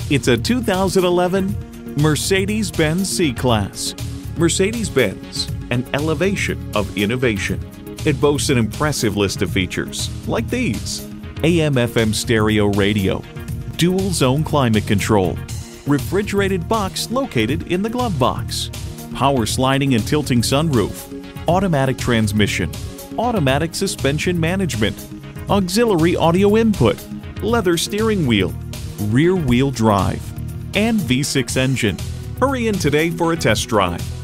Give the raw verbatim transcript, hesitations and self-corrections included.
It's a two thousand eleven Mercedes-Benz C-Class. Mercedes-Benz, an elevation of innovation. It boasts an impressive list of features like these: A M F M stereo radio, dual zone climate control, refrigerated box located in the glove box, power sliding and tilting sunroof, automatic transmission, automatic suspension management, auxiliary audio input, leather steering wheel, rear wheel drive, and V six engine. Hurry in today for a test drive.